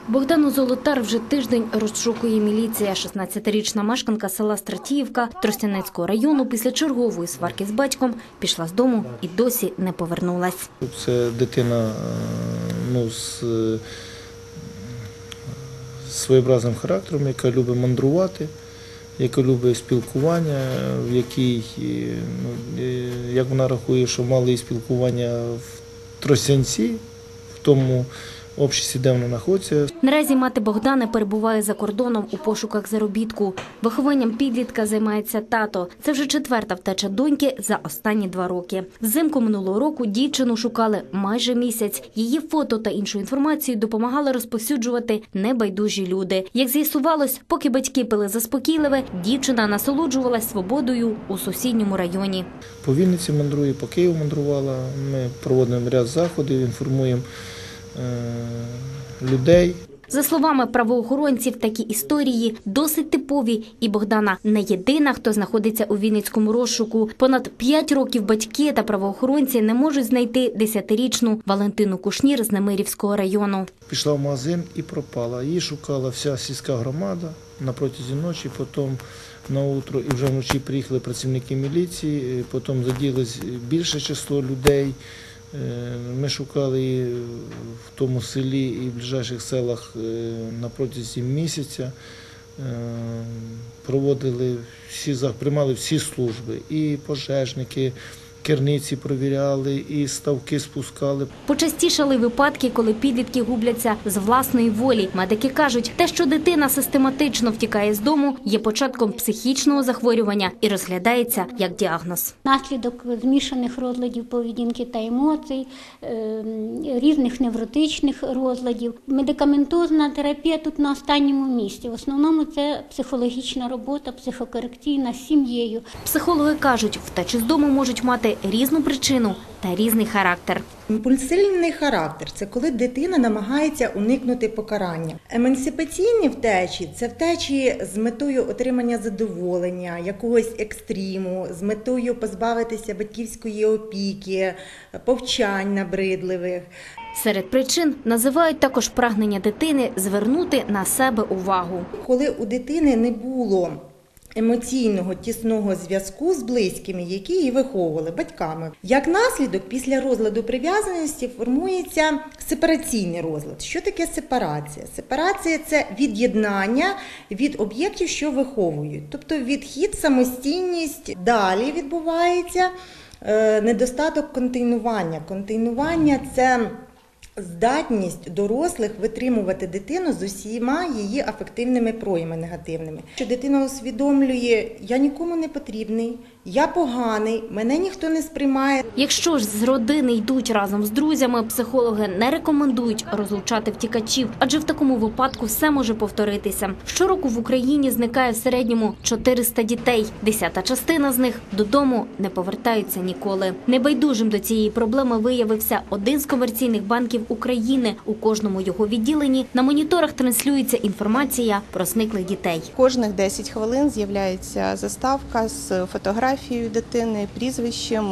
Богдану Золотар вже тиждень розшукує міліція. 16-річна мешканка села Стратіївка Тростянецького району після чергової сварки з батьком пішла з дому і досі не повернулась. Це дитина з своєобразним характером, яка любить мандрувати, яка любить спілкування, в якій, як вона рахує, що мало її спілкування в Тростянці, в тому обществі, де вона знаходиться. Наразі мати Богдани перебуває за кордоном у пошуках заробітку. Вихованням підлітка займається тато. Це вже четверта втеча доньки за останні 2 роки. Взимку минулого року дівчину шукали майже місяць. Її фото та іншу інформацію допомагали розповсюджувати небайдужі люди. Як з'ясувалось, поки батьки пили заспокійливе, дівчина насолоджувалась свободою у сусідньому районі. По Вінниці мандрує, по Києву мандрувала. Ми проводимо ряд заходів, інформуємо людей. За словами правоохоронців, такі історії досить типові, і Богдана не єдина, хто знаходиться у Вінницькому розшуку. Понад 5 років батьки та правоохоронці не можуть знайти 10-річну Валентину Кушнір з Немирівського району. Пішла в магазин і пропала. Її шукала вся сільська громада на протязі ночі, потім на утро і вже вночі приїхали працівники міліції, потім заділось більше число людей. Ми шукали її в тому селі і в ближайших селах на протязі місяця, приймали всі служби, і пожежники, керниці провіряли, і ставки спускали. Почастішали випадки, коли підлітки губляться з власної волі. Медики кажуть, те, що дитина систематично втікає з дому, є початком психічного захворювання і розглядається як діагноз. Наслідок змішаних розладів поведінки та емоцій, різних невротичних розладів. Медикаментозна терапія тут на останньому місці. В основному це психологічна робота, психокорекційна з сім'єю. Психологи кажуть, втечі з дому можуть мати різну причину та різний характер. Імпульсивний характер – це коли дитина намагається уникнути покарання. Емансипаційні втечі – це втечі з метою отримання задоволення, якогось екстриму, з метою позбавитися батьківської опіки, повчань набридливих. Серед причин називають також прагнення дитини звернути на себе увагу. Коли у дитини не було емоційного тісного зв'язку з близькими, які її виховували, батьками. Як наслідок, після розладу прив'язаності формується сепараційний розлад. Що таке сепарація? Сепарація – це від'єднання від об'єктів, що виховують. Тобто відхід, самостійність. Далі відбувається недостаток континування. Континування – це здатність дорослих витримувати дитину з усіма її афективними проявами негативними. Що дитина усвідомлює, я нікому не потрібний, я поганий, мене ніхто не сприймає. Якщо ж з родини йдуть разом з друзями, психологи не рекомендують розлучати втікачів, адже в такому випадку все може повторитися. Щороку в Україні зникає в середньому 400 дітей. 10-та частина з них додому не повертаються ніколи. Небайдужим до цієї проблеми виявився один з комерційних банків України. У кожному його відділенні на моніторах транслюється інформація про зниклих дітей. Кожних 10 хвилин з'являється заставка з фотографією дитини, прізвищем,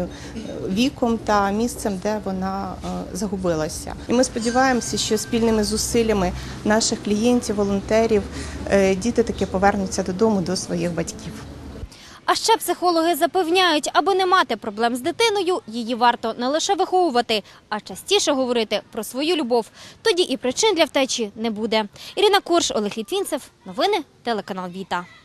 віком та місцем, де вона загубилася. І ми сподіваємося, що спільними зусиллями наших клієнтів, волонтерів, діти таки повернуться додому до своїх батьків. А ще психологи запевняють, аби не мати проблем з дитиною, її варто не лише виховувати, а частіше говорити про свою любов. Тоді і причин для втечі не буде. Ірина Корж, Олег Літвінцев. Новини телеканал Віта.